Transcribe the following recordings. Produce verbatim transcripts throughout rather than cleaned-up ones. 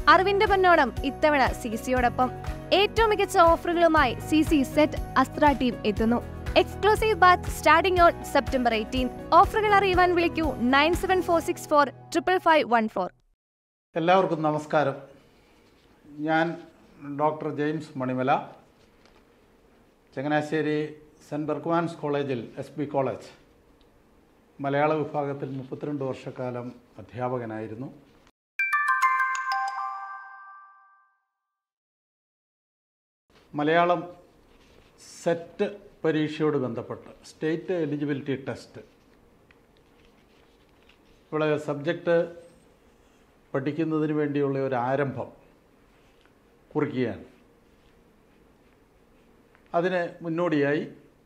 അറിവിന്റെ പൊന്നോണം ഇത്തവണ സി സിയോടൊപ്പം ഏറ്റവും മികച്ച ഓഫറുകളുമായി C C SET Astra team എത്തുന്നു. Exclusive batch starting on September eighteen. ഓഫറുകൾ അറിയുവാൻ വിളിക്കൂ nine seven four six four triple five one four. എല്ലാവർക്കും നമസ്കാരം. ഞാൻ doctor James Manimala, Changanassery saint Berchmans കോളേജിൽ എസ് ബി കോളേജ് മലയാള വിഭാഗത്തിൽ മുപ്പത്തിരണ്ട് വർഷക്കാലം അധ്യാപകനായിരുന്നു. മലയാളം സെറ്റ് പരീക്ഷയോട് ബന്ധപ്പെട്ട് സ്റ്റേറ്റ് എലിജിബിലിറ്റി ടെസ്റ്റ്, ഇവിടെ സബ്ജക്റ്റ് പഠിക്കുന്നതിന് വേണ്ടിയുള്ള ഒരു ആരംഭം കുറിക്കുകയാണ്. അതിന് മുന്നോടിയായി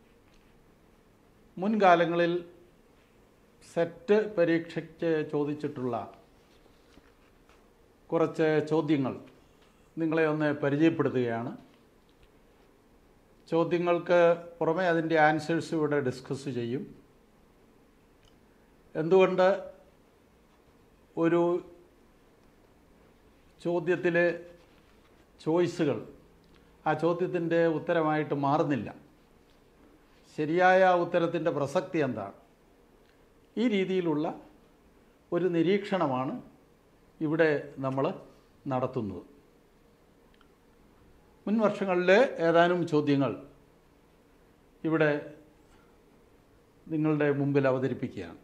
മുൻകാലങ്ങളിൽ സെറ്റ് പരീക്ഷയ്ക്ക് ചോദിച്ചിട്ടുള്ള കുറച്ച് ചോദ്യങ്ങൾ നിങ്ങളെ ഒന്ന് പരിചയപ്പെടുത്തുകയാണ്. ചോദ്യങ്ങൾക്ക് പുറമെ അതിൻ്റെ ആൻസേഴ്സ് ഇവിടെ ഡിസ്കസ് ചെയ്യും. എന്തുകൊണ്ട് ഒരു ചോദ്യത്തിലെ ചോയ്സുകൾ ആ ചോദ്യത്തിൻ്റെ ഉത്തരമായിട്ട് മാറുന്നില്ല, ശരിയായ ഉത്തരത്തിൻ്റെ പ്രസക്തി എന്താണ്, ഈ രീതിയിലുള്ള ഒരു നിരീക്ഷണമാണ് ഇവിടെ നമ്മൾ നടത്തുന്നത്. മുൻ വർഷങ്ങളിലെ ഏതാനും ചോദ്യങ്ങൾ ഇവിടെ നിങ്ങളുടെ മുമ്പിൽ അവതരിപ്പിക്കുകയാണ്.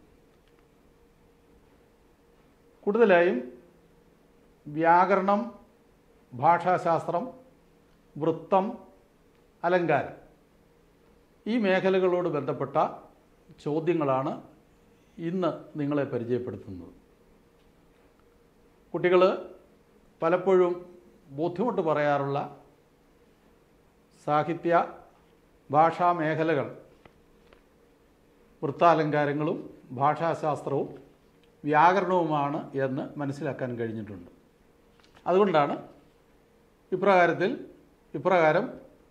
കൂടുതലായും വ്യാകരണം, ഭാഷാശാസ്ത്രം, വൃത്തം, അലങ്കാരം ഈ മേഖലകളോട് ബന്ധപ്പെട്ട ചോദ്യങ്ങളാണ് ഇന്ന് നിങ്ങളെ പരിചയപ്പെടുത്തുന്നത്. കുട്ടികൾ പലപ്പോഴും ബുദ്ധിമുട്ട് പറയാറുള്ള സാഹിത്യ ഭാഷാ മേഖലകൾ, വൃത്താലങ്കാരങ്ങളും ഭാഷാശാസ്ത്രവും വ്യാകരണവുമാണ് എന്ന് മനസ്സിലാക്കാൻ കഴിഞ്ഞിട്ടുണ്ട്. അതുകൊണ്ടാണ് ഇപ്രകാരത്തിൽ ഇപ്രകാരം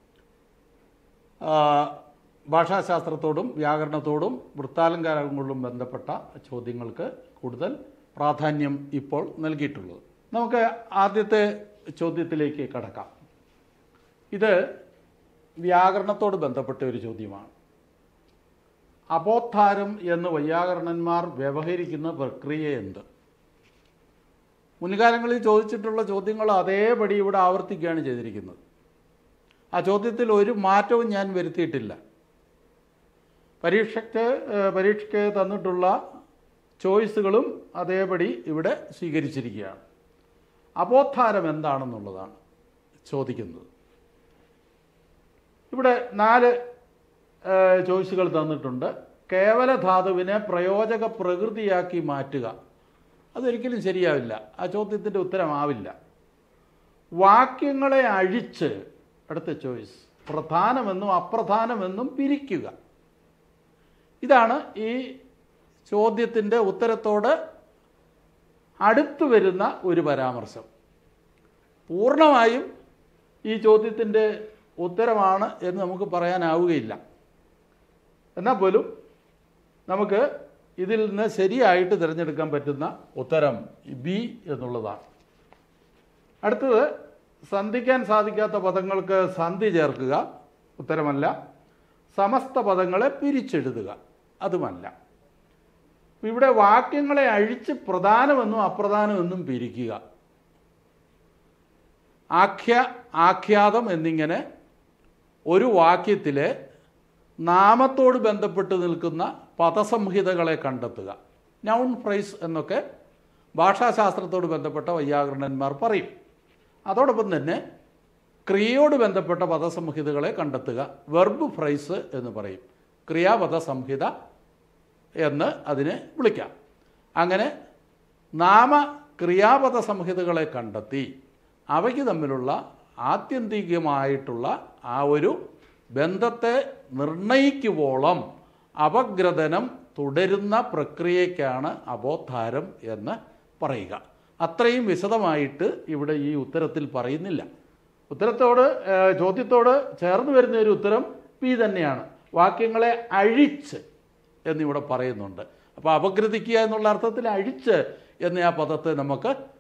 ഭാഷാശാസ്ത്രത്തോടും വ്യാകരണത്തോടും വൃത്താലങ്കാരങ്ങളോടും ബന്ധപ്പെട്ട ചോദ്യങ്ങൾക്ക് കൂടുതൽ പ്രാധാന്യം ഇപ്പോൾ നൽകിയിട്ടുള്ളത്. നമുക്ക് ആദ്യത്തെ ചോദ്യത്തിലേക്ക് കടക്കാം. ഇത് വ്യാകരണത്തോട് ബന്ധപ്പെട്ട ഒരു ചോദ്യമാണ്. അപോദ്ധാരം എന്ന് വൈയാകരണന്മാർ വ്യവഹരിക്കുന്ന പ്രക്രിയ എന്ത്? മുൻകാലങ്ങളിൽ ചോദിച്ചിട്ടുള്ള ചോദ്യങ്ങൾ അതേപടി ഇവിടെ ആവർത്തിക്കുകയാണ് ചെയ്തിരിക്കുന്നത്. ആ ചോദ്യത്തിൽ ഒരു മാറ്റവും ഞാൻ വരുത്തിയിട്ടില്ല. പരീക്ഷയ്ക്ക് പരീക്ഷയ്ക്ക് തന്നിട്ടുള്ള ചോയ്സുകളും അതേപടി ഇവിടെ സ്വീകരിച്ചിരിക്കുകയാണ്. അപോദ്ധാരം എന്താണെന്നുള്ളതാണ് ചോദിക്കുന്നത്. ഇവിടെ നാല് ചോയ്സുകൾ തന്നിട്ടുണ്ട്. കേവല ധാതുവിനെ പ്രയോജക പ്രകൃതിയാക്കി മാറ്റുക, അതൊരിക്കലും ശരിയാവില്ല, ആ ചോദ്യത്തിൻ്റെ ഉത്തരമാവില്ല. വാക്യങ്ങളെ അഴിച്ച്, അടുത്ത ചോയ്സ്, പ്രധാനമെന്നും അപ്രധാനമെന്നും പിരിക്കുക, ഇതാണ് ഈ ചോദ്യത്തിൻ്റെ ഉത്തരത്തോട് അടുത്തു വരുന്ന ഒരു പരാമർശം. പൂർണ്ണമായും ഈ ചോദ്യത്തിൻ്റെ ഉത്തരമാണ് എന്ന് നമുക്ക് പറയാനാവുകയില്ല. എന്നാൽ പോലും നമുക്ക് ഇതിൽ നിന്ന് ശരിയായിട്ട് തിരഞ്ഞെടുക്കാൻ പറ്റുന്ന ഉത്തരം ബി എന്നുള്ളതാണ്. അടുത്തത്, സന്ധിക്കാൻ സാധിക്കാത്ത പദങ്ങൾക്ക് സന്ധി ചേർക്കുക, ഉത്തരമല്ല. സമസ്ത പദങ്ങളെ പിരിച്ചെഴുതുക, അതുമല്ല. ഇവിടെ വാക്യങ്ങളെ അഴിച്ച് പ്രധാനമെന്നും അപ്രധാനമെന്നും പിരിക്കുക, ആഖ്യ, ആഖ്യാതം എന്നിങ്ങനെ ഒരു വാക്യത്തിലെ നാമത്തോട് ബന്ധപ്പെട്ട് നിൽക്കുന്ന പദസംഹിതകളെ കണ്ടെത്തുക. നൗൺ ഫ്രേസ് എന്നൊക്കെ ഭാഷാശാസ്ത്രത്തോട് ബന്ധപ്പെട്ട വൈയാകരണന്മാർ പറയും. അതോടൊപ്പം തന്നെ ക്രിയയോട് ബന്ധപ്പെട്ട പദസംഹിതകളെ കണ്ടെത്തുക, വെർബ് ഫ്രേസ് എന്ന് പറയും. ക്രിയാപദ സംഹിത എന്ന് അതിനെ വിളിക്കാം. അങ്ങനെ നാമ ക്രിയാപദ സംഹിതകളെ കണ്ടെത്തി അവയ്ക്ക് തമ്മിലുള്ള ആത്യന്തികമായിട്ടുള്ള ആ ഒരു ബന്ധത്തെ നിർണയിക്കുവോളം അപഗ്രഥനം തുടരുന്ന പ്രക്രിയയ്ക്കാണ് അപോദ്ധാരം എന്ന് പറയുക. അത്രയും വിശദമായിട്ട് ഇവിടെ ഈ ഉത്തരത്തിൽ പറയുന്നില്ല. ഉത്തരത്തോട് ചോദ്യത്തോട് ചേർന്ന് വരുന്ന ഒരു ഉത്തരം പി തന്നെയാണ്. വാക്യങ്ങളെ അഴിച്ച് എന്നിവിടെ പറയുന്നുണ്ട്. അപ്പോൾ അപഗ്രഥിക്കുക എന്നുള്ള അർത്ഥത്തിൽ അഴിച്ച് എന്ന ആ പദത്തെ നമുക്ക്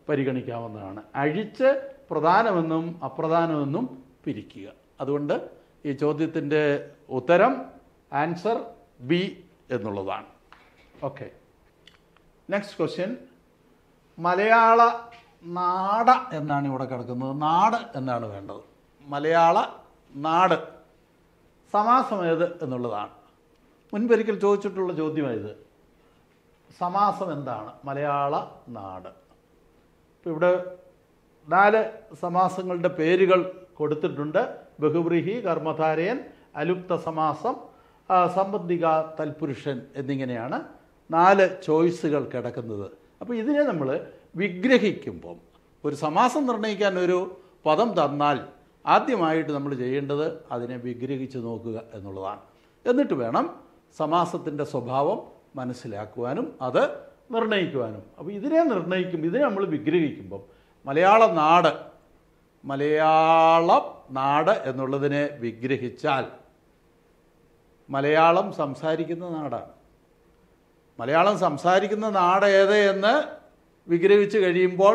പരിഗണിക്കാവുന്നതാണ്. അഴിച്ച് പ്രധാനമെന്നും അപ്രധാനമെന്നും പിരിക്കുക. അതുകൊണ്ട് ഈ ചോദ്യത്തിൻ്റെ ഉത്തരം ആൻസർ ബി എന്നുള്ളതാണ്. Okay, next question. മലയാള നാട എന്നാണ് ഇവിടെ കിടക്കുന്നത്. നാട് എന്നാണ് വേണ്ടത്. മലയാള നാട് സമാസം ഏത് എന്നുള്ളതാണ്. മുൻപൊരിക്കൽ ചോദിച്ചിട്ടുള്ള ചോദ്യമായത്. സമാസം എന്താണ്? മലയാള നാട്. ഇപ്പം ഇവിടെ നാല് സമാസങ്ങളുടെ പേരുകൾ കൊടുത്തിട്ടുണ്ട്. ബഹുവ്രീഹി, കർമ്മധാരയൻ, അലുപ്ത സമാസം, സംബന്ധിക, തൽപുരുഷൻ എന്നിങ്ങനെയാണ് നാല് ചോയ്സുകൾ കിടക്കുന്നത്. അപ്പോൾ ഇതിനെ നമ്മൾ വിഗ്രഹിക്കുമ്പം ഒരു സമാസം നിർണ്ണയിക്കാൻ ഒരു പദം തന്നാൽ ആദ്യമായിട്ട് നമ്മൾ ചെയ്യേണ്ടത് അതിനെ വിഗ്രഹിച്ച് നോക്കുക എന്നുള്ളതാണ്. എന്നിട്ട് വേണം സമാസത്തിൻ്റെ സ്വഭാവം മനസ്സിലാക്കുവാനും അത് നിർണ്ണയിക്കുവാനും. അപ്പോൾ ഇതിനെ നിർണ്ണയിക്കും ഇതിനെ നമ്മൾ വിഗ്രഹിക്കുമ്പം മലയാള നാട് മലയാളം നാട് എന്നുള്ളതിനെ വിഗ്രഹിച്ചാൽ മലയാളം സംസാരിക്കുന്ന നാടാണ്. മലയാളം സംസാരിക്കുന്ന നാട് ഏത് എന്ന് വിഗ്രഹിച്ച് കഴിയുമ്പോൾ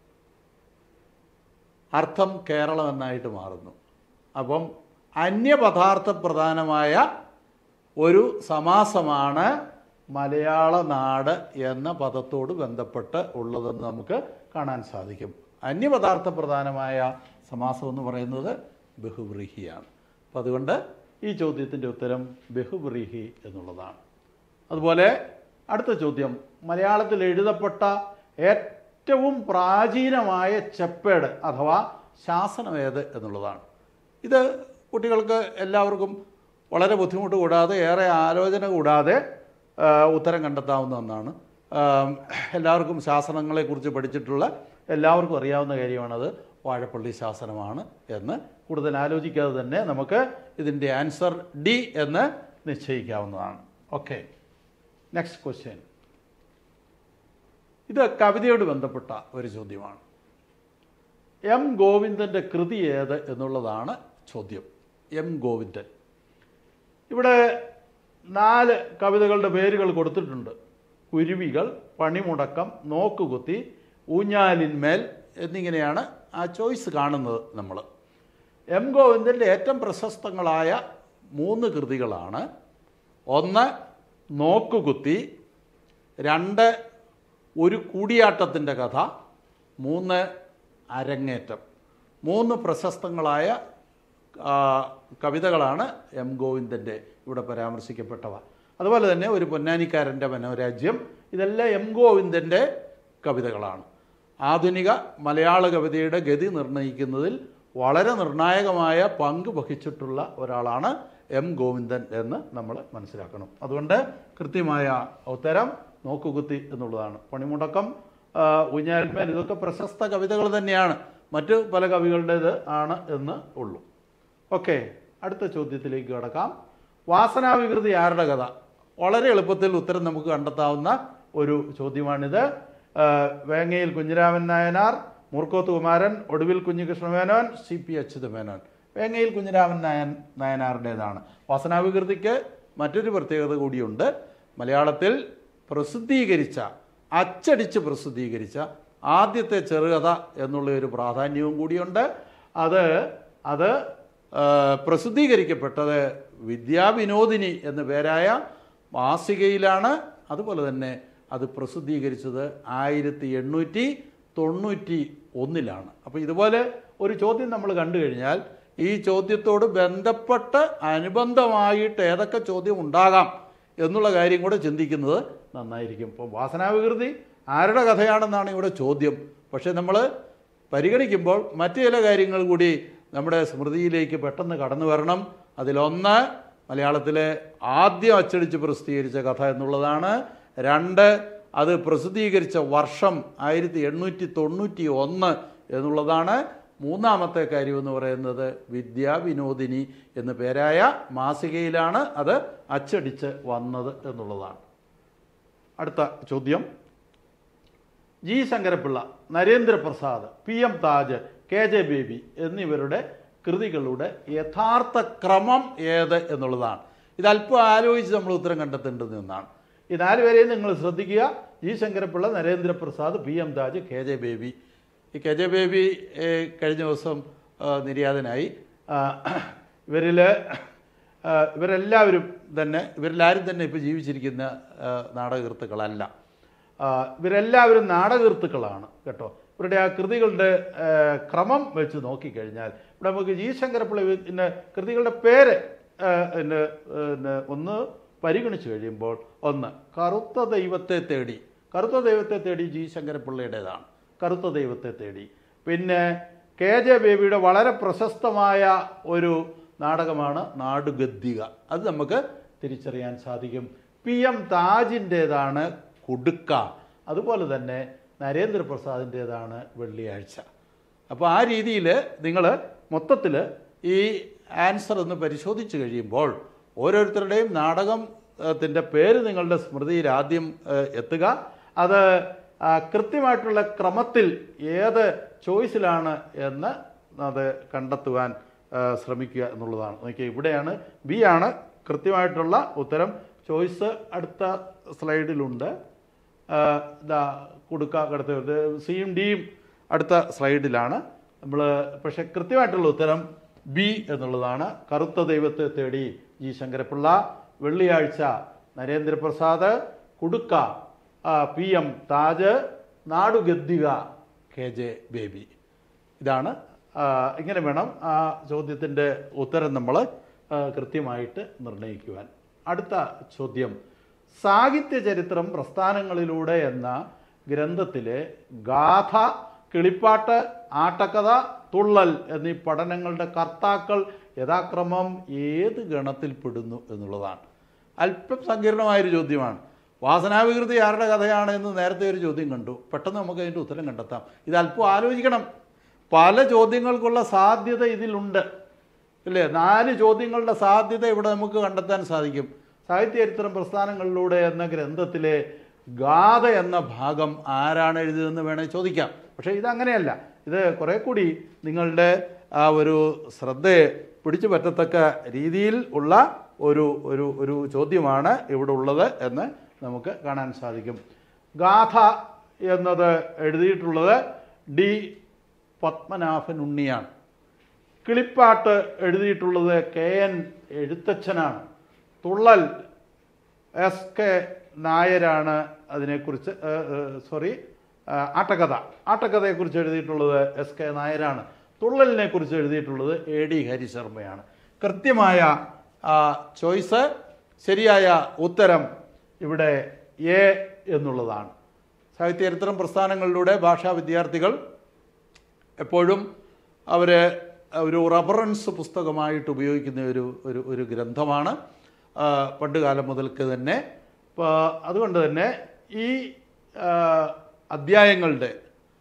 അർത്ഥം കേരളം എന്നായിട്ട് മാറുന്നു. അപ്പം അന്യപദാർത്ഥ പ്രധാനമായ ഒരു സമാസമാണ് മലയാള നാട് എന്ന പദത്തോട് ബന്ധപ്പെട്ട് ഉള്ളതെന്ന് നമുക്ക് കാണാൻ സാധിക്കും. അന്യപദാർത്ഥ പ്രധാനമായ സമാസം എന്ന് പറയുന്നത് ബഹുവ്രീഹിയാണ്. അപ്പം അതുകൊണ്ട് ഈ ചോദ്യത്തിൻ്റെ ഉത്തരം ബഹുവ്രീഹി എന്നുള്ളതാണ്. അതുപോലെ അടുത്ത ചോദ്യം. മലയാളത്തിൽ എഴുതപ്പെട്ട ഏറ്റവും പ്രാചീനമായ ചെപ്പേട് അഥവാ ശാസനം ഏത് എന്നുള്ളതാണ്. ഇത് കുട്ടികൾക്ക് എല്ലാവർക്കും വളരെ ബുദ്ധിമുട്ട് കൂടാതെ ഏറെ ആലോചന കൂടാതെ ഉത്തരം കണ്ടെത്താവുന്ന ഒന്നാണ്. എല്ലാവർക്കും ശാസനങ്ങളെക്കുറിച്ച് പഠിച്ചിട്ടുള്ള എല്ലാവർക്കും അറിയാവുന്ന കാര്യമാണത്. വാഴപ്പള്ളി ശാസനമാണ് എന്ന് കൂടുതൽ ആലോചിക്കാതെ തന്നെ നമുക്ക് ഇതിൻ്റെ ആൻസർ ഡി എന്ന് നിശ്ചയിക്കാവുന്നതാണ്. Okay, next question. ഇത് കവിതയോട് ബന്ധപ്പെട്ട ഒരു ചോദ്യമാണ്. എം ഗോവിന്ദൻ്റെ കൃതി ഏത് എന്നുള്ളതാണ് ചോദ്യം. എം ഗോവിന്ദൻ. ഇവിടെ നാല് കവിതകളുടെ പേരുകൾ കൊടുത്തിട്ടുണ്ട്. കുരുവികൾ, പണിമുടക്കം, നോക്കുകുത്തി, ഊഞ്ഞാലിന്മേൽ എന്നിങ്ങനെയാണ് ആ ചോയ്സ് കാണുന്നത് നമ്മൾ. എം ഗോവിന്ദൻ്റെ ഏറ്റവും പ്രശസ്തങ്ങളായ മൂന്ന് കൃതികളാണ്. ഒന്ന് നോക്കുകുത്തി, രണ്ട് ഒരു കൂടിയാട്ടത്തിൻ്റെ കഥ, മൂന്ന് അരങ്ങേറ്റം. മൂന്ന് പ്രശസ്തങ്ങളായ കവിതകളാണ് എം ഗോവിന്ദൻ്റെ ഇവിടെ പരാമർശിക്കപ്പെട്ടവ. അതുപോലെ തന്നെ ഒരു പൊന്നാനിക്കാരൻ്റെ മനോരാജ്യം, ഇതെല്ലാം എം ഗോവിന്ദൻ്റെ കവിതകളാണ്. ആധുനിക മലയാള കവിതയുടെ ഗതി നിർണ്ണയിക്കുന്നതിൽ വളരെ നിർണായകമായ പങ്ക് വഹിച്ചിട്ടുള്ള ഒരാളാണ് എം ഗോവിന്ദൻ എന്ന് നമ്മൾ മനസ്സിലാക്കണം. അതുകൊണ്ട് കൃത്യമായ ഉത്തരം നോക്കുകുത്തി എന്നുള്ളതാണ്. പണിമുടക്കം, ഊഞ്ഞാലിന്മേൽ ഇതൊക്കെ പ്രശസ്ത കവിതകൾ തന്നെയാണ്. മറ്റ് പല കവികളുടേത് ആണ് എന്ന് ഉള്ളൂ. ഓക്കെ, അടുത്ത ചോദ്യത്തിലേക്ക് കടക്കാം. വാസനാവികൃതി ആരുടെ കഥ? വളരെ എളുപ്പത്തിൽ ഉത്തരം നമുക്ക് കണ്ടെത്താവുന്ന ഒരു ചോദ്യമാണിത്. Vengayil Kunhiraman Nayanar, Moorkoth Kumaran, Oduvil Kunhikrishnamenon, C P Achyuthamenon. വേങ്ങയിൽ കുഞ്ഞിരാമൻ നായൻ നായനാരുടേതാണ്. വാസനാവികൃതിക്ക് മറ്റൊരു പ്രത്യേകത കൂടിയുണ്ട്. മലയാളത്തിൽ പ്രസിദ്ധീകരിച്ച അച്ചടിച്ച് പ്രസിദ്ധീകരിച്ച ആദ്യത്തെ ചെറുകഥ എന്നുള്ള ഒരു പ്രാധാന്യവും കൂടിയുണ്ട്. അത് അത് പ്രസിദ്ധീകരിക്കപ്പെട്ടത് വിദ്യാവിനോദിനി എന്ന പേരായ മാസികയിലാണ്. അതുപോലെ തന്നെ അത് പ്രസിദ്ധീകരിച്ചത് ആയിരത്തി എണ്ണൂറ്റി തൊണ്ണൂറ്റി ഒന്നിലാണ്. അപ്പോൾ ഇതുപോലെ ഒരു ചോദ്യം നമ്മൾ കണ്ടു കഴിഞ്ഞാൽ ഈ ചോദ്യത്തോട് ബന്ധപ്പെട്ട് അനുബന്ധമായിട്ട് ഏതൊക്കെ ചോദ്യം ഉണ്ടാകാം എന്നുള്ള കാര്യം കൂടെ ചിന്തിക്കുന്നത് നന്നായിരിക്കും. ഇപ്പോൾ വാസനാവികൃതി ആരുടെ കഥയാണെന്നാണ് ഇവിടെ ചോദ്യം. പക്ഷേ നമ്മൾ പരിഗണിക്കുമ്പോൾ മറ്റു ചില കാര്യങ്ങൾ കൂടി നമ്മുടെ സ്മൃതിയിലേക്ക് പെട്ടെന്ന് കടന്നു വരണം. അതിലൊന്ന് മലയാളത്തിലെ ആദ്യം അച്ചടിച്ച് പ്രസിദ്ധീകരിച്ച കഥ എന്നുള്ളതാണ്. രണ്ട്, അത് പ്രസിദ്ധീകരിച്ച വർഷം ആയിരത്തി എണ്ണൂറ്റി തൊണ്ണൂറ്റി ഒന്ന് എന്നുള്ളതാണ്. മൂന്നാമത്തെ കാര്യം എന്ന് പറയുന്നത് വിദ്യാവിനോദിനി എന്ന പേരായ മാസികയിലാണ് അത് അച്ചടിച്ച് വന്നത് എന്നുള്ളതാണ്. അടുത്ത ചോദ്യം. G Sankarapillai, Narendraprasad, P M Taj, K J Baby എന്നിവരുടെ കൃതികളുടെ യഥാർത്ഥ ക്രമം ഏത് എന്നുള്ളതാണ്. ഇത് അല്പം ആലോചിച്ച് നമ്മൾ ഉത്തരം കണ്ടെത്തേണ്ടത് എന്നാണ്. ഈ നാലുപേരെയും നിങ്ങൾ ശ്രദ്ധിക്കുക. G Sankarapillai, Narendraprasad, P M Taj, K J Baby. ഈ കെ ജെ ബേബി കഴിഞ്ഞ ദിവസം നിര്യാതനായി. ഇവരിൽ ഇവരെല്ലാവരും തന്നെ ഇവരിലാരും തന്നെ ഇപ്പോൾ ജീവിച്ചിരിക്കുന്ന നാടകകൃത്തുക്കളല്ല. ഇവരെല്ലാവരും നാടകകൃത്തുക്കളാണ് കേട്ടോ. ഇവരുടെ ആ കൃതികളുടെ ക്രമം വെച്ച് നോക്കിക്കഴിഞ്ഞാൽ ഇവിടെ നമുക്ക് ജി ശങ്കരപ്പിള്ള പിന്നെ കൃതികളുടെ പേര് പിന്നെ ഒന്ന് പരിഗണിച്ചു കഴിയുമ്പോൾ, ഒന്ന് കറുത്ത ദൈവത്തെ തേടി. കറുത്ത ദൈവത്തെ തേടി ജി ശങ്കരപ്പിള്ളയുടേതാണ്, കറുത്ത ദൈവത്തെ തേടി. പിന്നെ കെ ജെ ബേബിയുടെ വളരെ പ്രശസ്തമായ ഒരു നാടകമാണ് നാടുഗദ്ദിക, അത് നമുക്ക് തിരിച്ചറിയാൻ സാധിക്കും. പി എം താജിൻ്റേതാണ് കുടുക്ക, അതുപോലെ തന്നെ നരേന്ദ്രപ്രസാദിൻ്റേതാണ് വെള്ളിയാഴ്ച. അപ്പോൾ ആ രീതിയിൽ നിങ്ങൾ മൊത്തത്തിൽ ഈ ആൻസർ ഒന്ന് പരിശോധിച്ച് കഴിയുമ്പോൾ ഓരോരുത്തരുടെയും നാടകത്തിൻ്റെ പേര് നിങ്ങളുടെ സ്മൃതിയിൽ ആദ്യം എത്തുക. അത് കൃത്യമായിട്ടുള്ള ക്രമത്തിൽ ഏത് ചോയ്സിലാണ് എന്ന് അത് കണ്ടെത്തുവാൻ ശ്രമിക്കുക എന്നുള്ളതാണ്. നോക്കിയാൽ ഇവിടെയാണ് ബി ആണ് കൃത്യമായിട്ടുള്ള ഉത്തരം. ചോയ്സ് അടുത്ത സ്ലൈഡിലുണ്ട്. ഇതാ കൊടുക്ക കിടത്ത സിയും ഡിയും അടുത്ത സ്ലൈഡിലാണ് നമ്മൾ. പക്ഷെ കൃത്യമായിട്ടുള്ള ഉത്തരം ബി എന്നുള്ളതാണ്. കറുത്ത ദൈവത്തെ തേടി G Sankarapillai, Velliyazhcha Narendraprasad, Kudukka P M Taj, Nadugaddika K J Baby. ഇതാണ്. ഇങ്ങനെ വേണം ആ ചോദ്യത്തിൻ്റെ ഉത്തരം നമ്മൾ കൃത്യമായിട്ട് നിർണ്ണയിക്കുവാൻ. അടുത്ത ചോദ്യം, സാഹിത്യ ചരിത്രം പ്രസ്ഥാനങ്ങളിലൂടെ എന്ന ഗ്രന്ഥത്തിലെ ഗാഥ, കിളിപ്പാട്ട്, ആട്ടക്കഥ, തുള്ളൽ എന്നീ പഠനങ്ങളുടെ കർത്താക്കൾ യഥാക്രമം ഏത് ഗണത്തിൽപ്പെടുന്നു എന്നുള്ളതാണ്. അല്പം സങ്കീർണമായൊരു ചോദ്യമാണ്. വാസനാവികൃതി ആരുടെ കഥയാണ് എന്ന് നേരത്തെ ഒരു ചോദ്യം കണ്ടു. പെട്ടെന്ന് നമുക്ക് അതിൻ്റെ ഉത്തരം കണ്ടെത്താം. ഇത് അല്പം ആലോചിക്കണം. പല ചോദ്യങ്ങൾക്കുള്ള സാധ്യത ഇതിലുണ്ട്, ഇല്ലേ? നാല് ചോദ്യങ്ങളുടെ സാധ്യത ഇവിടെ നമുക്ക് കണ്ടെത്താൻ സാധിക്കും. സാഹിത്യചരിത്രം പ്രസ്ഥാനങ്ങളിലൂടെ എന്ന ഗ്രന്ഥത്തിലെ ഗാഥ എന്ന ഭാഗം ആരാണ് എഴുതിയതെന്ന് വേണമെങ്കിൽ ചോദിക്കാം. പക്ഷേ ഇതങ്ങനെയല്ല. ഇത് കുറേ കൂടി നിങ്ങളുടെ ആ ഒരു ശ്രദ്ധയെ പിടിച്ചു പറ്റത്തക്ക രീതിയിൽ ഉള്ള ഒരു ഒരു ഒരു ചോദ്യമാണ് ഇവിടെ ഉള്ളത് എന്ന് നമുക്ക് കാണാൻ സാധിക്കും. ഗാഥ എന്നത് എഴുതിയിട്ടുള്ളത് ഡി പത്മനാഭൻ ഉണ്ണിയാണ്. കിളിപ്പാട്ട് എഴുതിയിട്ടുള്ളത് കെ എൻ എഴുത്തച്ഛനാണ്. തുള്ളൽ എസ് കെ നായരാണ്. അതിനെക്കുറിച്ച് സോറി ആട്ടക്കഥ ആട്ടക്കഥയെക്കുറിച്ച് എഴുതിയിട്ടുള്ളത് എസ് കെ നായരാണ്. തുള്ളലിനെ കുറിച്ച് എഴുതിയിട്ടുള്ളത് എ ഡി ഹരിശർമ്മയാണ്. കൃത്യമായ ചോയ്സ്, ശരിയായ ഉത്തരം ഇവിടെ എ എന്നുള്ളതാണ്. സാഹിത്യചരിത്രം പ്രസ്ഥാനങ്ങളിലൂടെ ഭാഷാ വിദ്യാർത്ഥികൾ എപ്പോഴും അവർ ഒരു റഫറൻസ് പുസ്തകമായിട്ട് ഉപയോഗിക്കുന്ന ഒരു ഒരു ഒരു ഗ്രന്ഥമാണ് പണ്ട് കാലം മുതൽക്ക് തന്നെ. അതുകൊണ്ട് തന്നെ ഈ അധ്യായങ്ങളുടെ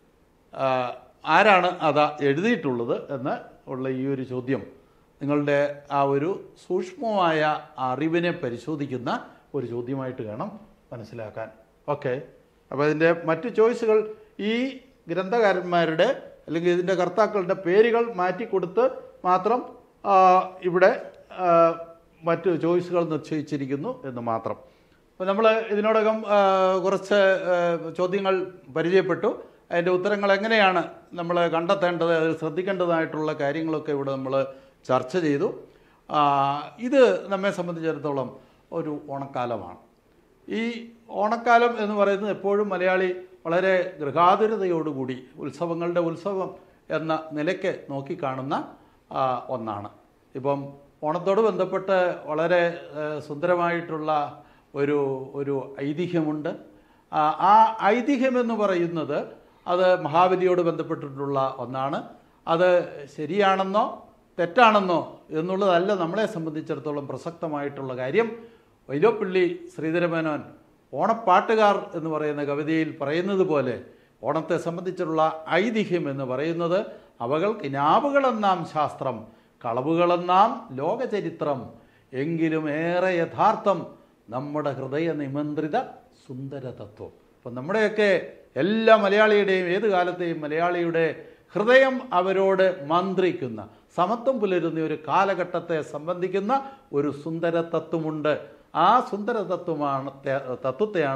ആരാണ് അത് എഴുതിയിട്ടുള്ളത് എന്ന് ഉള്ള ഈ ഒരു ചോദ്യം നിങ്ങളുടെ ആ ഒരു സൂക്ഷ്മമായ അറിവിനെ പരിശോധിക്കുന്ന ഒരു ചോദ്യമായിട്ട് വേണം മനസ്സിലാക്കാൻ. ഓക്കെ, അപ്പോൾ ഇതിൻ്റെ മറ്റ് ചോയ്സുകൾ ഈ ഗ്രന്ഥകാരന്മാരുടെ അല്ലെങ്കിൽ ഇതിൻ്റെ കർത്താക്കളുടെ പേരുകൾ മാറ്റിക്കൊടുത്ത് മാത്രം ഇവിടെ മറ്റ് ചോയ്സുകൾ നിശ്ചയിച്ചിരിക്കുന്നു എന്ന് മാത്രം. അപ്പോൾ നമ്മൾ ഇതിനോടകം കുറച്ച് ചോദ്യങ്ങൾ പരിചയപ്പെട്ടു. അതിൻ്റെ ഉത്തരങ്ങൾ എങ്ങനെയാണ് നമ്മൾ കണ്ടെത്തേണ്ടത്, അതിൽ ശ്രദ്ധിക്കേണ്ടതായിട്ടുള്ള കാര്യങ്ങളൊക്കെ ഇവിടെ നമ്മൾ ചർച്ച ചെയ്തു. ഇത് നമ്മെ സംബന്ധിച്ചിടത്തോളം ഒരു ഓണക്കാലമാണ്. ഈ ഓണക്കാലം എന്ന് പറയുന്നത് എപ്പോഴും മലയാളി വളരെ ഗൃഹാതുരതയോടുകൂടി ഉത്സവങ്ങളുടെ ഉത്സവം എന്ന നിലയ്ക്ക് നോക്കിക്കാണുന്ന ഒന്നാണ്. ഇപ്പം ഓണത്തോട് ബന്ധപ്പെട്ട് വളരെ സുന്ദരമായിട്ടുള്ള ഒരു ഒരു ഐതിഹ്യമുണ്ട്. ആ ഐതിഹ്യമെന്ന് പറയുന്നത് അത് മഹാബലിയോട് ബന്ധപ്പെട്ടിട്ടുള്ള ഒന്നാണ്. അത് ശരിയാണെന്നോ തെറ്റാണെന്നോ എന്നുള്ളതല്ല നമ്മളെ സംബന്ധിച്ചിടത്തോളം പ്രസക്തമായിട്ടുള്ള കാര്യം. വൈലോപ്പിള്ളി ശ്രീധരമേനോൻ ഓണപ്പാട്ടുകാർ എന്ന് പറയുന്ന കവിതയിൽ പറയുന്നത് പോലെ ഓണത്തെ സംബന്ധിച്ചുള്ള ഐതിഹ്യം എന്ന് പറയുന്നത് അവകൾ കിനാവുകളെന്നാം ശാസ്ത്രം, കളവുകളെന്നാം ലോകചരിത്രം, എങ്കിലും ഏറെ യഥാർത്ഥം നമ്മുടെ ഹൃദയ നിമന്ത്രിത സുന്ദര തത്വം. അപ്പം നമ്മുടെയൊക്കെ എല്ലാ മലയാളിയുടെയും ഏത് കാലത്തെയും മലയാളിയുടെ ഹൃദയം അവരോട് മന്ത്രിക്കുന്ന, സമത്വം പുലരുന്ന ഒരു കാലഘട്ടത്തെ സംബന്ധിക്കുന്ന ഒരു സുന്ദര തത്വമുണ്ട്. ആ സുന്ദര തത്വമാണ് തത്വത്തെയാണ്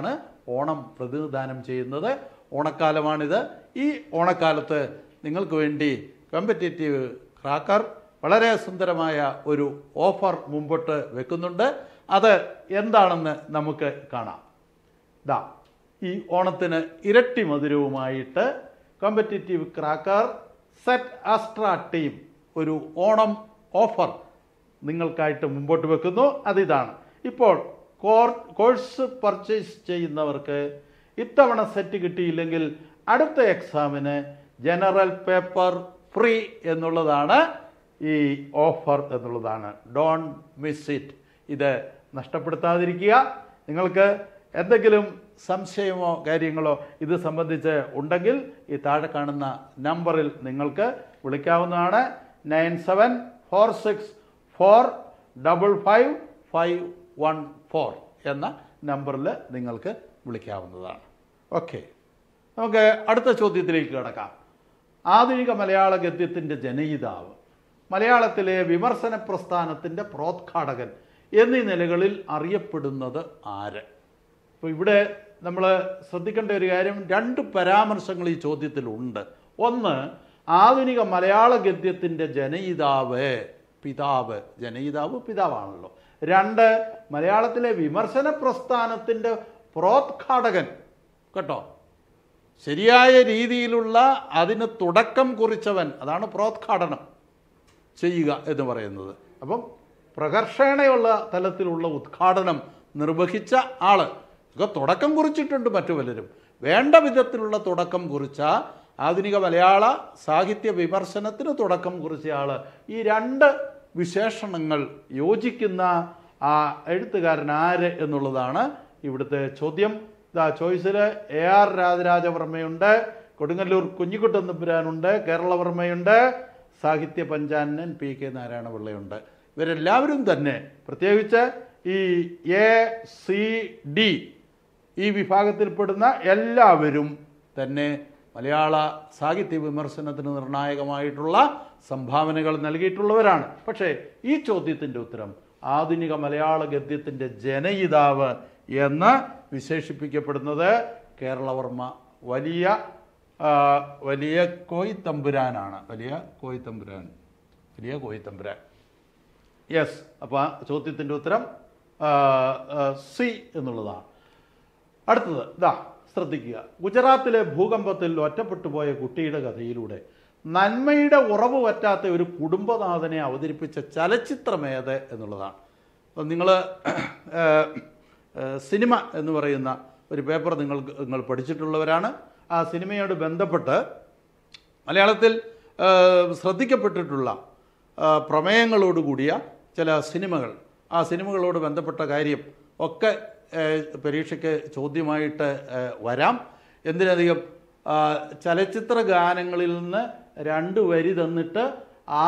ഓണം പ്രതിനിധാനം ചെയ്യുന്നത്. ഓണക്കാലമാണിത്. ഈ ഓണക്കാലത്ത് നിങ്ങൾക്ക് വേണ്ടി കോമ്പറ്റേറ്റീവ് ക്രാക്കർ വളരെ സുന്ദരമായ ഒരു ഓഫർ മുമ്പോട്ട് വെക്കുന്നുണ്ട്. അത് എന്താണെന്ന് നമുക്ക് കാണാം. ദാ ഈ ഓണത്തിന് ഇരട്ടി മധുരവുമായിട്ട് competitive cracker SET Astra team ഒരു ഓണം ഓഫർ നിങ്ങൾക്കായിട്ട് മുമ്പോട്ട് വെക്കുന്നു. അതിതാണ്. ഇപ്പോൾ കോഴ്സ് പർച്ചേസ് ചെയ്യുന്നവർക്ക് ഇത്തവണ സെറ്റ് കിട്ടിയില്ലെങ്കിൽ അടുത്ത എക്സാമിന് ജനറൽ പേപ്പർ ഫ്രീ എന്നുള്ളതാണ് ഈ ഓഫർ എന്നുള്ളതാണ്. Don't miss it. ഇത് നഷ്ടപ്പെടുത്താതിരിക്കുക. നിങ്ങൾക്ക് എന്തെങ്കിലും സംശയമോ കാര്യങ്ങളോ ഇത് സംബന്ധിച്ച് ഉണ്ടെങ്കിൽ ഈ താഴെ കാണുന്ന നമ്പറിൽ നിങ്ങൾക്ക് വിളിക്കാവുന്നതാണ്. Nine seven four six four double five five one four എന്ന നമ്പറിൽ നിങ്ങൾക്ക് വിളിക്കാവുന്നതാണ്. ഓക്കെ, നമുക്ക് അടുത്ത ചോദ്യത്തിലേക്ക് കിടക്കാം. ആധുനിക മലയാള ഗദ്യത്തിൻ്റെ ജനയിതാവ്, മലയാളത്തിലെ വിമർശന പ്രസ്ഥാനത്തിൻ്റെ പ്രോദ്ഘാടകൻ എന്നീ നിലകളിൽ അറിയപ്പെടുന്നത് ആര്? അപ്പോൾ ഇവിടെ നമ്മൾ ശ്രദ്ധിക്കേണ്ട ഒരു കാര്യം, രണ്ട് പരാമർശങ്ങൾ ഈ ചോദ്യത്തിലുണ്ട്. ഒന്ന്, ആധുനിക മലയാള ഗദ്യത്തിൻ്റെ ജനയിതാവ്, പിതാവ്. ജനയിതാവ് പിതാവാണല്ലോ. രണ്ട്, മലയാളത്തിലെ വിമർശന പ്രസ്ഥാനത്തിൻ്റെ പ്രോദ്ഘാടകൻ. കേട്ടോ, ശരിയായ രീതിയിലുള്ള അതിന് തുടക്കം കുറിച്ചവൻ, അതാണ് പ്രോദ്ഘാടനം ചെയ്യുക എന്ന് പറയുന്നത്. അപ്പം പ്രകർഷണയുള്ള തലത്തിലുള്ള ഉദ്ഘാടനം നിർവഹിച്ച ആള്. ഇതൊക്കെ തുടക്കം കുറിച്ചിട്ടുണ്ട് മറ്റു പലരും. വേണ്ട വിധത്തിലുള്ള തുടക്കം കുറിച്ച ആധുനിക മലയാള സാഹിത്യ വിമർശനത്തിന് തുടക്കം കുറിച്ച ആള്. ഈ രണ്ട് വിശേഷണങ്ങൾ യോജിക്കുന്ന ആ എഴുത്തുകാരൻ ആര് എന്നുള്ളതാണ് ഇവിടുത്തെ ചോദ്യം. ഇതാ ചോയ്സിൽ എ ആർ രാജരാജവർമ്മയുണ്ട്, കൊടുങ്ങല്ലൂർ കുഞ്ഞിക്കുട്ടൻ തമ്പുരാനുണ്ട്, കേരളവർമ്മയുണ്ട്, സാഹിത്യ പഞ്ചാനൻ പി കെ നാരായണപിള്ളയുണ്ട്. ഇവരെല്ലാവരും തന്നെ പ്രത്യേകിച്ച് ഈ എ സി ഡി ഈ വിഭാഗത്തിൽപ്പെടുന്ന എല്ലാവരും തന്നെ മലയാള സാഹിത്യ വിമർശനത്തിന് നിർണായകമായിട്ടുള്ള സംഭാവനകൾ നൽകിയിട്ടുള്ളവരാണ്. പക്ഷേ ഈ ചോദ്യത്തിൻ്റെ ഉത്തരം ആധുനിക മലയാള ഗദ്യത്തിൻ്റെ ജനയിതാവ് എന്ന് വിശേഷിപ്പിക്കപ്പെടുന്നത് കേരളവർമ്മ വലിയ വലിയ കോയിത്തമ്പുരാനാണ്. വലിയ കോയിത്തമ്പുരാൻ വലിയ കോയിത്തമ്പുരാൻ യെസ്. അപ്പോൾ ആ ചോദ്യത്തിൻ്റെ ഉത്തരം സി എന്നുള്ളതാണ്. അടുത്തത് ഇതാ ശ്രദ്ധിക്കുക. ഗുജറാത്തിലെ ഭൂകമ്പത്തിൽ ഒറ്റപ്പെട്ടു പോയ കുട്ടിയുടെ കഥയിലൂടെ നന്മയുടെ ഉറവ് പറ്റാത്ത ഒരു കുടുംബനാഥനെ അവതരിപ്പിച്ച ചലച്ചിത്രമേത് എന്നുള്ളതാണ്. അപ്പം നിങ്ങൾ സിനിമ എന്ന് പറയുന്ന ഒരു പേപ്പർ നിങ്ങൾ നിങ്ങൾ പഠിച്ചിട്ടുള്ളവരാണ്. ആ സിനിമയോട് ബന്ധപ്പെട്ട് മലയാളത്തിൽ ശ്രദ്ധിക്കപ്പെട്ടിട്ടുള്ള പ്രമേയങ്ങളോടുകൂടിയ ചില സിനിമകൾ, ആ സിനിമകളോട് ബന്ധപ്പെട്ട കാര്യം ഒക്കെ പരീക്ഷയ്ക്ക് ചോദ്യമായിട്ട് വരാം. എന്തിനധികം ചലച്ചിത്ര ഗാനങ്ങളിൽ നിന്ന് രണ്ട് വരി തന്നിട്ട് ആ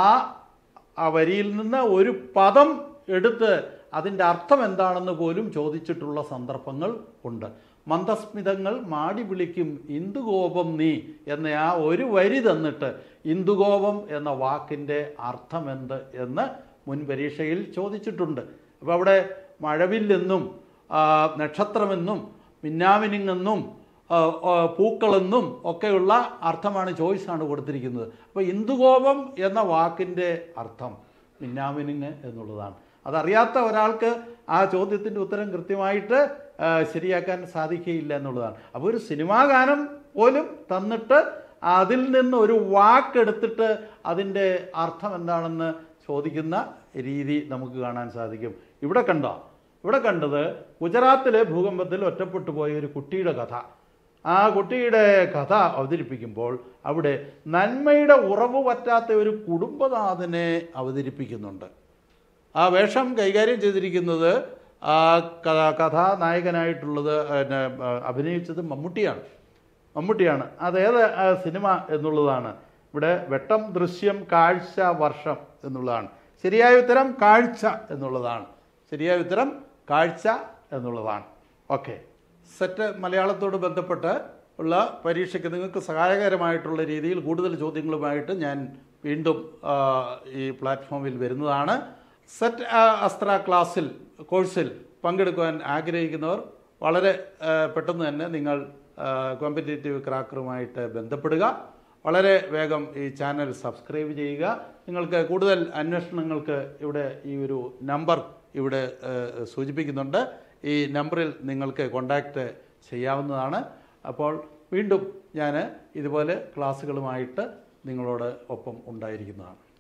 ആ വരിയിൽ നിന്ന് ഒരു പദം എടുത്ത് അതിൻ്റെ അർത്ഥം എന്താണെന്ന് പോലും ചോദിച്ചിട്ടുള്ള സന്ദർഭങ്ങൾ ഉണ്ട്. മന്ദസ്മിതങ്ങൾ മാടി വിളിക്കും ഇന്ദുഗോപം നീ എന്ന ആ ഒരു വരി തന്നിട്ട് ഇന്ദുഗോപം എന്ന വാക്കിൻ്റെ അർത്ഥമെന്ത് എന്ന് മുൻ പരീക്ഷയിൽ ചോദിച്ചിട്ടുണ്ട്. അപ്പോൾ അവിടെ മഴവില്ലെന്നും നക്ഷത്രമെന്നും മിന്നാമിനിങ്ങെന്നും പൂക്കളെന്നും ഒക്കെയുള്ള അർത്ഥമാണ്, ചോയ്സാണ് കൊടുത്തിരിക്കുന്നത്. അപ്പോൾ ഇന്ദുഗോപം എന്ന വാക്കിൻ്റെ അർത്ഥം മിന്നാമിനിങ് എന്നുള്ളതാണ്. അതറിയാത്ത ഒരാൾക്ക് ആ ചോദ്യത്തിൻ്റെ ഉത്തരം കൃത്യമായിട്ട് ശരിയാക്കാൻ സാധിക്കുകയില്ല എന്നുള്ളതാണ്. അപ്പോൾ ഒരു സിനിമാ ഗാനം പോലും തന്നിട്ട് അതിൽ നിന്ന് ഒരു വാക്കെടുത്തിട്ട് അതിൻ്റെ അർത്ഥം എന്താണെന്ന് ചോദിക്കുന്ന രീതി നമുക്ക് കാണാൻ സാധിക്കും. ഇവിടെ കണ്ടോ, ഇവിടെ കണ്ടത് ഗുജറാത്തിലെ ഭൂകമ്പത്തിൽ ഒറ്റപ്പെട്ടു പോയ ഒരു കുട്ടിയുടെ കഥ. ആ കുട്ടിയുടെ കഥ അവതരിപ്പിക്കുമ്പോൾ അവിടെ നന്മയുടെ ഉറവ് പറ്റാത്ത ഒരു കുടുംബനാഥനെ അവതരിപ്പിക്കുന്നുണ്ട്. ആ വേഷം കൈകാര്യം ചെയ്തിരിക്കുന്നത് ആ കഥാനായകനായിട്ടുള്ളത് അഭിനയിച്ചത് മമ്മൂട്ടിയാണ് മമ്മൂട്ടിയാണ് അതേത് സിനിമ എന്നുള്ളതാണ് ഇവിടെ. വെട്ടം, ദൃശ്യം, കാഴ്ച, വർഷം എന്നുള്ളതാണ് ശരിയായ ഉത്തരം. കാഴ്ച എന്നുള്ളതാണ് ശരിയായ ഉത്തരം. കാഴ്ച എന്നുള്ളതാണ്. ഓക്കെ, സെറ്റ് മലയാളത്തോട് ബന്ധപ്പെട്ട് ഉള്ള പരീക്ഷയ്ക്ക് നിങ്ങൾക്ക് സഹായകരമായിട്ടുള്ള രീതിയിൽ കൂടുതൽ ചോദ്യങ്ങളുമായിട്ട് ഞാൻ വീണ്ടും ഈ പ്ലാറ്റ്ഫോമിൽ വരുന്നതാണ്. സെറ്റ് അസ്ത്ര ക്ലാസ്സിൽ കോഴ്സിൽ പങ്കെടുക്കുവാൻ ആഗ്രഹിക്കുന്നവർ വളരെ പെട്ടെന്ന് തന്നെ നിങ്ങൾ കോമ്പറ്റേറ്റീവ് ക്രാക്കറുമായിട്ട് ബന്ധപ്പെടുക. വളരെ വേഗം ഈ ചാനൽ സബ്സ്ക്രൈബ് ചെയ്യുക. നിങ്ങൾക്ക് കൂടുതൽ അന്വേഷണങ്ങൾക്ക് ഇവിടെ ഈ ഒരു നമ്പർ ഇവിടെ സൂചിപ്പിക്കുന്നുണ്ട്. ഈ നമ്പറിൽ നിങ്ങൾക്ക് കോൺടാക്റ്റ് ചെയ്യാവുന്നതാണ്. അപ്പോൾ വീണ്ടും ഞാൻ ഇതുപോലെ ക്ലാസ്സുകളുമായിട്ട് നിങ്ങളോട് ഒപ്പം ഉണ്ടായിരിക്കുന്നതാണ്.